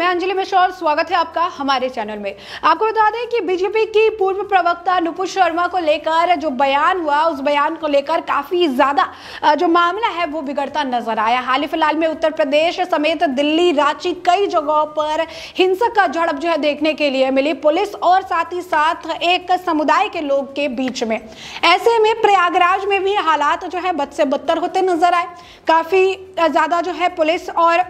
मैं अंजलि मिश्रा और स्वागत है आपका हमारे चैनल में। आपको बता दें कि बीजेपी की पूर्व प्रवक्ता नुपुर शर्मा को लेकर जो बयान हुआ, उस बयान को लेकर काफी ज्यादा जो मामला है वो बिगड़ता नजर आया। हाल ही फिलहाल में उत्तर प्रदेश समेत दिल्ली, रांची, कई जगहों पर हिंसक का झड़प जो है देखने के लिए मिली, पुलिस और साथ ही साथ एक समुदाय के लोग के बीच में। ऐसे में प्रयागराज में भी हालात जो है बद से बदतर होते नजर आए। काफी ज्यादा जो है पुलिस और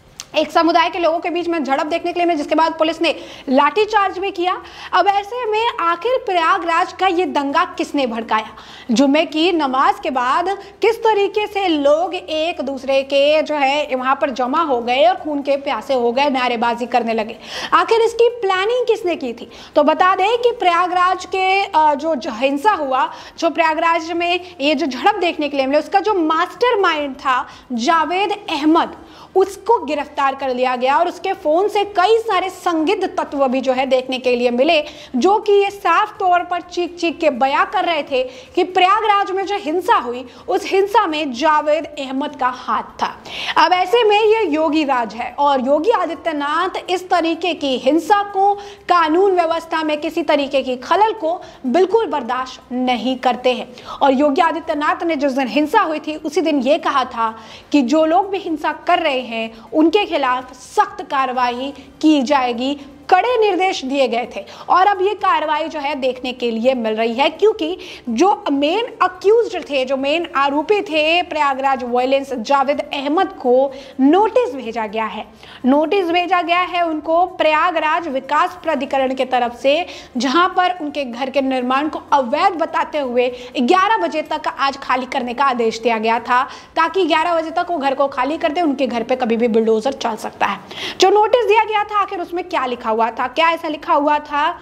एक समुदाय के लोगों के बीच में झड़प देखने के लिए मिली, जिसके बाद पुलिस ने लाठीचार्ज भी किया। अब ऐसे में आखिर प्रयागराज का ये दंगा किसने भड़काया? जुम्मे की नमाज के बाद किस तरीके से लोग एक दूसरे के जो है वहां पर जमा हो गए और खून के प्यासे हो गए, नारेबाजी करने लगे। आखिर इसकी प्लानिंग किसने की थी? तो बता दें कि प्रयागराज के जो हिंसा हुआ, जो प्रयागराज में ये जो झड़प देखने के लिए मिले, उसका जो मास्टरमाइंड था जावेद अहमद, उसको गिरफ्तार कर लिया गया और उसके फोन से कई सारे संदिग्ध तत्व भी जो है देखने के लिए मिले, जो कि ये साफ तौर पर चीख चीख के बयां कर रहे थे कि प्रयागराज में जो हिंसा हुई, उस हिंसा में जावेद अहमद का हाथ था। अब ऐसे में ये योगी राज है और योगी आदित्यनाथ इस तरीके की हिंसा को, कानून व्यवस्था में किसी तरीके की खलल को बिल्कुल बर्दाश्त नहीं करते हैं। और योगी आदित्यनाथ ने जिस दिन हिंसा हुई थी, उसी दिन ये कहा था कि जो लोग भी हिंसा कर रहे हैं उनके खिलाफ सख्त कार्रवाई की जाएगी, कड़े निर्देश दिए गए थे। और अब ये कार्रवाई जो है देखने के लिए मिल रही है, क्योंकि जो मेन अक्यूज्ड थे, जो मेन आरोपी थे प्रयागराज वायलेंस, जावेद अहमद को नोटिस भेजा गया है। नोटिस भेजा गया है उनको प्रयागराज विकास प्राधिकरण के तरफ से, जहां पर उनके घर के निर्माण को अवैध बताते हुए 11 बजे तक आज खाली करने का आदेश दिया गया था, ताकि 11 बजे तक वो घर को खाली कर दे। उनके घर पे कभी भी बुलडोजर चल सकता है। जो नोटिस दिया गया था, आखिर उसमें क्या लिखा हुआ था? क्या ऐसा लिखा हुआ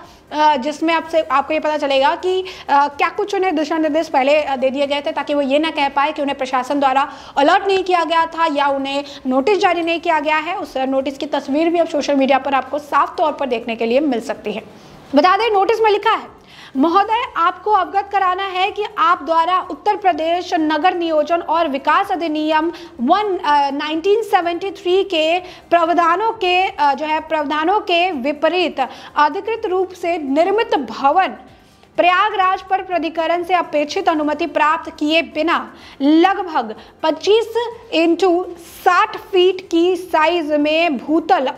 था जिसमें आपको ये पता चलेगा कि क्या कुछ उन्हें दिशा निर्देश पहले दे दिए गए थे, ताकि वो ये ना कह पाए कि उन्हें प्रशासन द्वारा अलर्ट नहीं किया गया था या उन्हें नोटिस जारी नहीं किया गया है। उस नोटिस की तस्वीर भी अब सोशल मीडिया पर आपको साफ तौर पर देखने के लिए मिल सकती है। बता दें, नोटिस में लिखा है, महोदय, आपको अवगत कराना है कि आप द्वारा उत्तर प्रदेश नगर नियोजन और विकास अधिनियम 1973 के प्रावधानों के विपरीत अधिकृत रूप से निर्मित भवन प्रयागराज पर प्राधिकरण से अपेक्षित अनुमति प्राप्त किए बिना लगभग 25 × 60 फीट की साइज में भूतल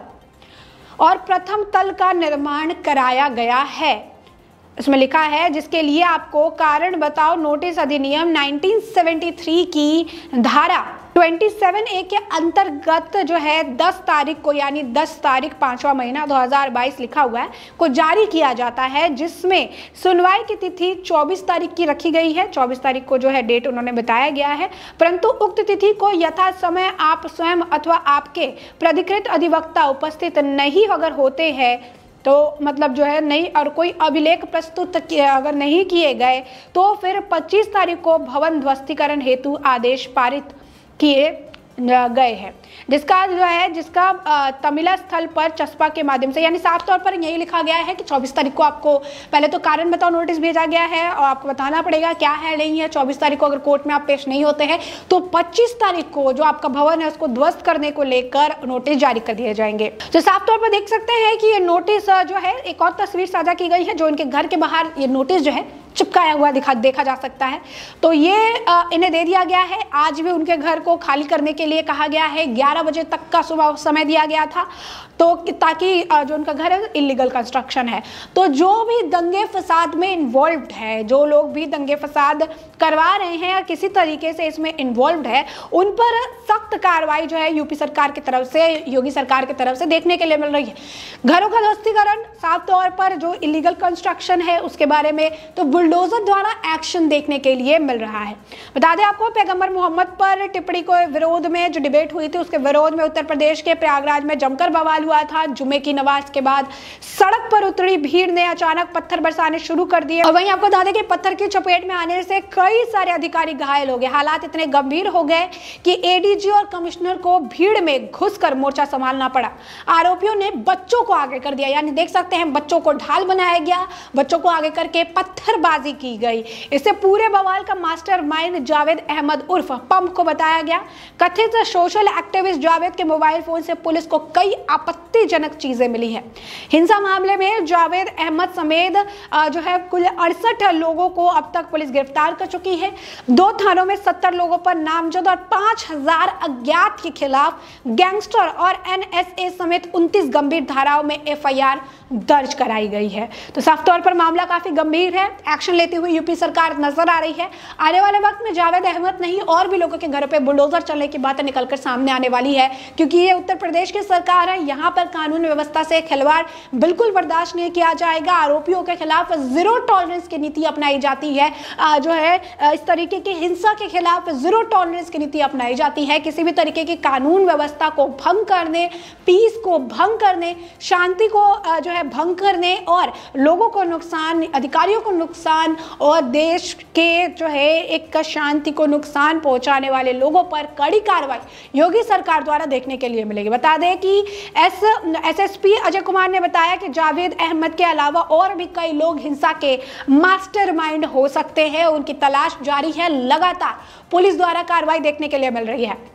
और प्रथम तल का निर्माण कराया गया है। इसमें लिखा है, जिसके लिए आपको कारण बताओ नोटिस अधिनियम 1973 की धारा 27A के अंतर्गत जो है 10 तारीख को, यानी 10 तारीख 5वां महीना 2022 लिखा हुआ है, को जारी किया जाता है, जिसमें सुनवाई की तिथि 24 तारीख की रखी गई है। 24 तारीख को जो है डेट उन्होंने बताया गया है, परंतु उक्त तिथि को यथा समय आप स्वयं अथवा आपके प्राधिकृत अधिवक्ता उपस्थित नहीं अगर होते हैं, तो मतलब जो है नहीं, और कोई अभिलेख प्रस्तुत अगर नहीं किए गए, तो फिर 25 तारीख को भवन ध्वस्तीकरण हेतु आदेश पारित किए गए हैं, जिसका तमिला स्थल पर चस्पा के माध्यम से, यानी साफ तौर पर यही लिखा गया है कि 24 तारीख को आपको पहले तो कारण बताओ नोटिस भेजा गया है और आपको बताना पड़ेगा क्या है नहीं है। 24 तारीख को अगर कोर्ट में आप पेश नहीं होते हैं, तो 25 तारीख को जो आपका भवन है उसको ध्वस्त करने को लेकर नोटिस जारी कर दिए जाएंगे। तो साफ तौर पर देख सकते हैं कि ये नोटिस जो है, एक और तस्वीर साझा की गई है जो इनके घर के बाहर ये नोटिस जो है चिपकाया हुआ देखा जा सकता है। तो ये इन्हें दे दिया गया है। आज भी उनके घर को खाली करने के लिए कहा गया है। 11 बजे तक का सुबह समय दिया गया था, तो ताकि जो उनका घर है इलीगल कंस्ट्रक्शन है। तो जो भी दंगे फसाद में इन्वॉल्व्ड है, जो लोग भी दंगे फसाद करवा रहे हैं या किसी तरीके से इसमें इन्वॉल्व्ड है, उन पर सख्त कार्रवाई जो है यूपी सरकार की तरफ से, योगी सरकार की तरफ से देखने के लिए मिल रही है। घरों का ध्वस्तीकरण, साफ तौर पर जो इलीगल कंस्ट्रक्शन है उसके बारे में तो बुलडोजर द्वारा एक्शन देखने के लिए मिल रहा है। बता दें आपको, पैगंबर मोहम्मद पर टिप्पणी को विरोध में जो डिबेट हुई थी, उसके विरोध में उत्तर प्रदेश के प्रयागराज में जमकर बवाल हुआ था। जुमे की नमाज के बाद सड़क पर उतरी भीड़ ने अचानक पत्थर बरसाने शुरू कर दिए और वहीं आपको बता दें कि पत्थर की चपेट में आने से कई कई सारे अधिकारी घायल हो गए। हालात इतने गंभीर हो गए कि एडीजी और कमिश्नर को भीड़ में घुसकर मोर्चा संभालना पड़ा। आरोपियों ने बच्चों को आगे कर दिया, यानी देख सकते हैं बच्चों को ढाल बनाया गया, बच्चों को आगे करके पत्थरबाजी की गई। इससे पूरे बवाल का मास्टरमाइंड जावेद अहमद उर्फ पंप को बताया गया। कथित सोशल एक्टिविस्ट जावेद के मोबाइल फोन से पुलिस को कई आपत्तिजनक चीजें मिली है। हिंसा मामले में जावेद अहमद समेत जो है कुल 68 लोगों को अब तक पुलिस गिरफ्तार कर चुकी है। 2 थानों में 70 लोगों पर नामजद और 5000 अज्ञात के खिलाफ गैंगस्टर और एनएसए समेत 29 गंभीर धाराओं में एफआईआर दर्ज कराई गई है। तो साफ तौर पर मामला काफी गंभीर है। एक्शन लेती हुई यूपी सरकार नजर आ रही है। आने वाले वक्त में जावेद अहमद नहीं और भी लोगों के घर पे बुलडोजर चलने की बातें निकलकर सामने आने वाली है, क्योंकि ये उत्तर प्रदेश की सरकार है। यहाँ पर कानून व्यवस्था से खिलवाड़ बिल्कुल बर्दाश्त नहीं किया जाएगा। आरोपियों के खिलाफ जीरो टॉलरेंस की नीति अपनाई जाती है। जो है इस तरीके की हिंसा के खिलाफ जीरो टॉलरेंस की नीति अपनाई जाती है। किसी भी तरीके की कानून व्यवस्था को भंग करने, पीस को भंग करने, शांति को जो है भंग करने और लोगों को नुकसान, अधिकारियों को नुकसान और देश के जो है एक शांति को नुकसान पहुंचाने वाले लोगों पर कड़ी कार्रवाई योगी सरकार द्वारा देखने के लिए मिलेगी। बता दें कि एसएसपी अजय कुमार ने बताया कि जावेद अहमद के अलावा और भी कई लोग हिंसा के मास्टरमाइंड हो सकते हैं। उनकी तलाश जारी है। लगातार पुलिस द्वारा कार्रवाई देखने के लिए मिल रही है।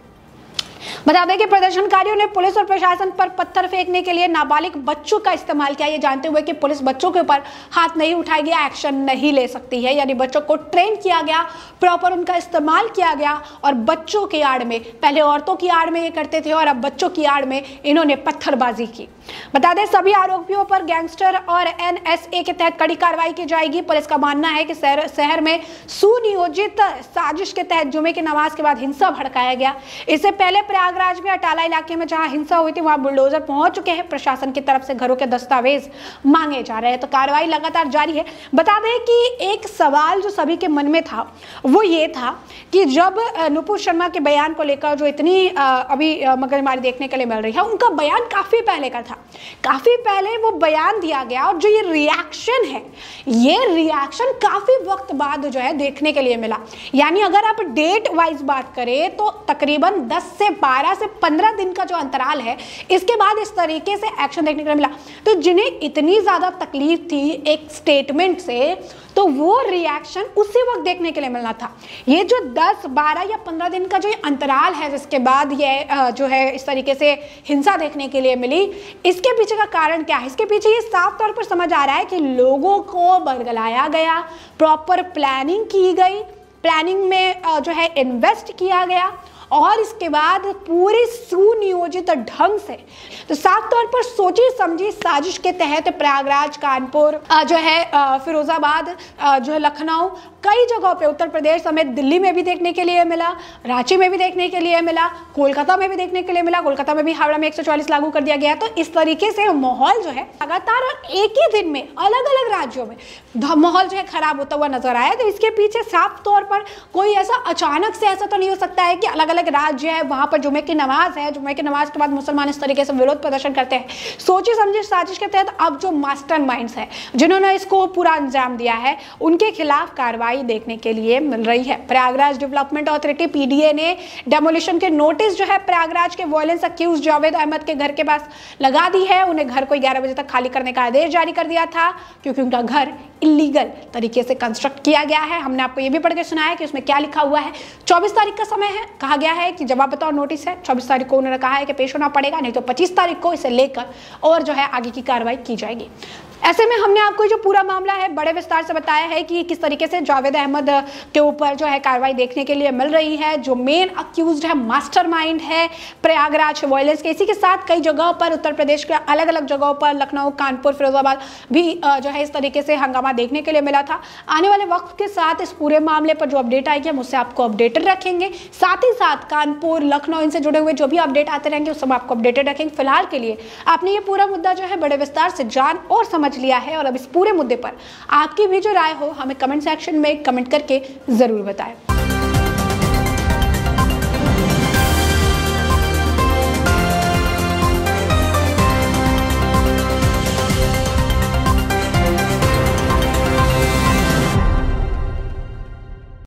बता दें कि प्रदर्शनकारियों ने पुलिस और प्रशासन पर पत्थर फेंकने के लिए नाबालिग बच्चों का इस्तेमाल किया, ये जानते हुए कि पुलिस बच्चों के ऊपर हाथ नहीं उठाएगी, एक्शन नहीं ले सकती है। यानी बच्चों को ट्रेन किया गया, प्रॉपर उनका इस्तेमाल किया गया और बच्चों की आड़ में, पहले औरतों की आड़ में ये करते थे और अब बच्चों की आड़ में इन्होंने पत्थरबाजी की। बता दें सभी आरोपियों पर गैंगस्टर और एनएसए के तहत कड़ी कार्रवाई की जाएगी। पुलिस का मानना है कि शहर में सुनियोजित साजिश के तहत जुमे की नमाज के बाद हिंसा भड़काया गया। इससे पहले प्रयागराज में अटाला इलाके में जहां हिंसा हुई थी वहां बुलडोजर पहुंच चुके हैं। प्रशासन की तरफ से घरों के दस्तावेज मांगे जा रहे हैं, तो कार्रवाई लगातार जारी है। बता दें कि एक सवाल जो सभी के मन में था वो ये था कि जब नुपुर शर्मा के बयान को लेकर जो इतनी अभी मगजमारी देखने के लिए मिल रही है, उनका बयान काफी पहले का था, काफी पहले वो बयान दिया गया और जो ये रिएक्शन है, ये रिएक्शन काफी वक्त बाद जो है देखने के लिए मिला। यानी अगर आप डेट वाइज बात करें तो तकरीबन 10 से 12 से 15 दिन का जो अंतराल है, इसके बाद इस तरीके से एक्शन देखने के लिए मिला। तो जिन्हें इतनी ज्यादा तकलीफ थी एक स्टेटमेंट से, तो वो रिएक्शन उसी वक्त देखने के लिए मिलना था। ये जो 10, 12 या 15 दिन का जो अंतराल है जिसके बाद ये जो है इस तरीके से हिंसा देखने के लिए मिली, इसके पीछे का कारण क्या है? इसके पीछे ये साफ तौर पर समझ आ रहा है कि लोगों को बरगलाया गया, प्रॉपर प्लानिंग की गई, प्लानिंग में जो है इन्वेस्ट किया गया और इसके बाद पूरी सुनियोजित ढंग से, तो साफ तौर पर सोची समझी साजिश के तहत प्रयागराज, कानपुर जो है फिरोजाबाद, जो है लखनऊ, कई जगहों पे उत्तर प्रदेश समेत दिल्ली में भी देखने के लिए मिला, रांची में भी देखने के लिए मिला, कोलकाता में भी देखने के लिए मिला। कोलकाता में भी हावड़ा में 144 लागू कर दिया गया। तो इस तरीके से माहौल जो है लगातार और एक ही दिन में अलग अलग राज्यों में माहौल जो है खराब होता हुआ नजर आया। तो इसके पीछे साफ तौर पर कोई ऐसा अचानक से ऐसा तो नहीं हो सकता है कि अलग अलग राज्य है वहां पर जुमे की नमाज है, जुमे की नमाज के बाद मुसलमान इस तरीके से विरोध प्रदर्शन करते हैं। सोची समझी साजिश के तहत अब जो मास्टरमाइंड्स है जिन्होंने इसको पूरा अंजाम दिया है, उनके खिलाफ कार्रवाई देखने के लिए मिल रही है। प्रयागराज डेवलपमेंट अथॉरिटी पीडीए ने डेमोलिशन के नोटिस जो है प्रयागराज के वायलेंस अक्यूज जावेद अहमद के घर के पास लगा दी है। उन्हें घर को 11 बजे तक खाली करने का आदेश जारी कर दिया था, क्योंकि उनका घर इलीगल तरीके से कंस्ट्रक्ट किया गया है। हमने आपको ये भी पढ़ के सुनाया कि उसमें क्या लिखा हुआ है। 24 तारीख का समय है, कहा गया है कि जवाब बताओ नोटिस है। 24 तारीख को उन्होंने कहा है कि पेश होना पड़ेगा, नहीं तो 25 तारीख को इसे लेकर और जो है आगे की कार्रवाई की जाएगी। ऐसे में हमने आपको जो पूरा मामला है बड़े विस्तार से बताया है कि किस तरीके से जावेद अहमद के ऊपर जो है कार्रवाई देखने के लिए मिल रही है। जो मेन अक्यूज्ड है, मास्टरमाइंड है प्रयागराज वायलेंस के। इसी के साथ कई जगहों पर उत्तर प्रदेश के अलग अलग जगहों पर लखनऊ, कानपुर, फिरोजाबाद भी जो है इस तरीके से हंगामा देखने के लिए मिला था। आने वाले वक्त के साथ इस पूरे मामले पर जो अपडेट आएगी हम उससे आपको अपडेटेड रखेंगे। साथ ही साथ कानपुर, लखनऊ, इनसे जुड़े हुए जो भी अपडेट आते रहेंगे उस सब आपको अपडेटेड रखेंगे। फिलहाल के लिए आपने ये पूरा मुद्दा जो है बड़े विस्तार से जान और समझ लिया है, और अब इस पूरे मुद्दे पर आपकी भी जो राय हो हमें कमेंट सेक्शन में कमेंट करके जरूर बताएं।